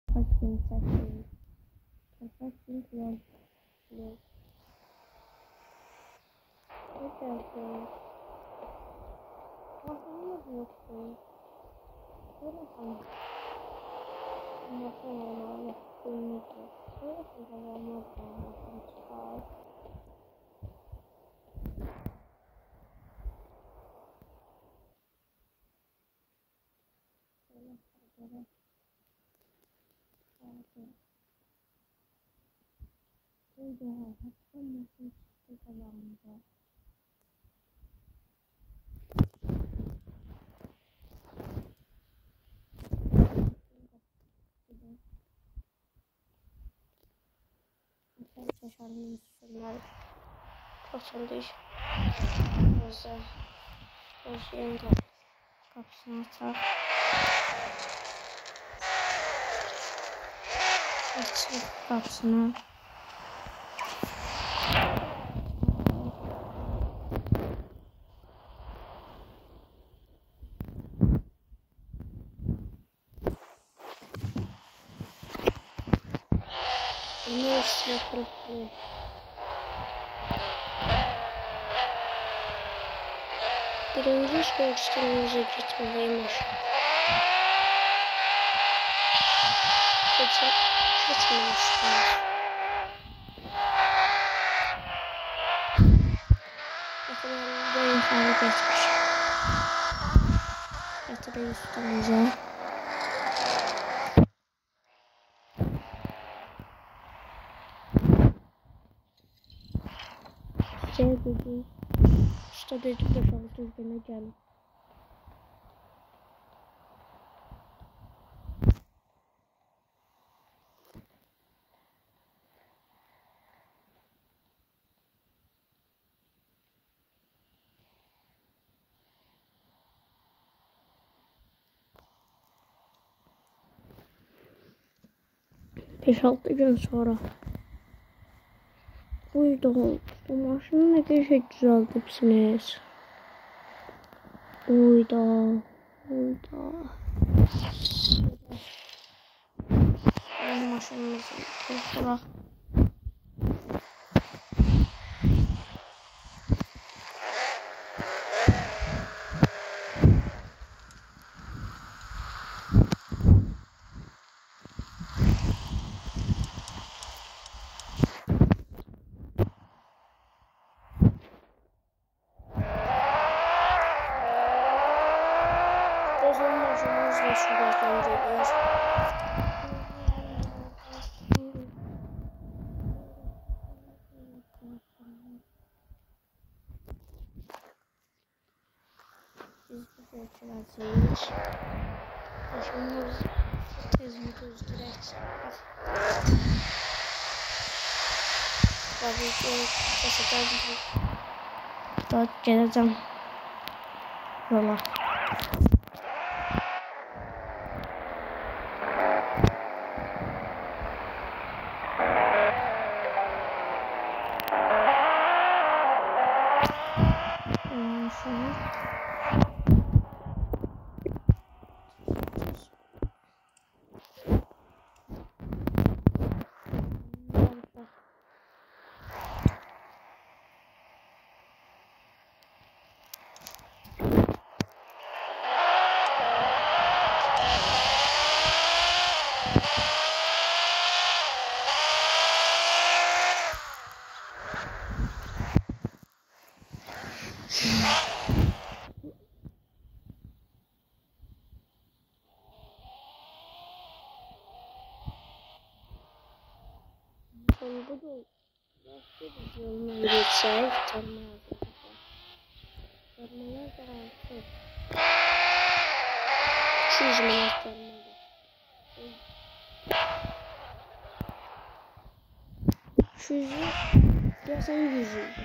Bakayım saklayayım. Saklayayım kral. Yok. Ne geldi? Aklımız yoktu. Böyle sanki. Ama sonra yaptığımızda. Böyle sonra olmaz. Çıkar. Şarjım üstünler katıldı. Özleyin de kapısını atar. Açık kapısını. Ne üstüne kırıklı. Birinci iş görüşlerimize gitmeliymiş. Gitmemişler. Bakın yukarı geçmiş. Yatırı üstümüze. Dedi. İşte dedi 5-6 güne gelin. Beş altı gün sonra. Uydu. Bu maşını ne kadar düzeltmişsiniz. Uydu. Benim maşınımızı sonra. Geçiyoruz. Başımız tezimiz direkt. Tabii ki kesinlikle dört geleceğim yola. Bu da başka bir yoluna geçer. Tarmalar da artık 200 manat tarmalar. 200 ya sen 100.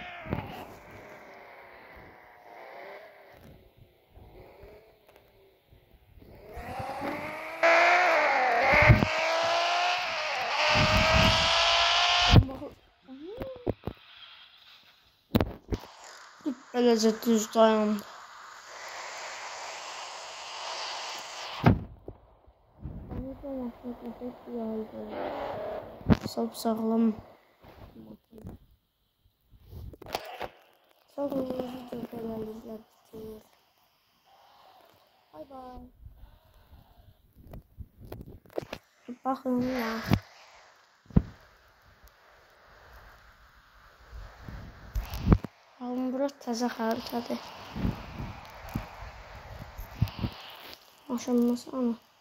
Böylece düz dayandı. Çok güzeldi. Sapsağlam. Sonraki video kadar izledik. Bay bay. Bakın ya. Ama burası taze haritadır. Maşallah sana.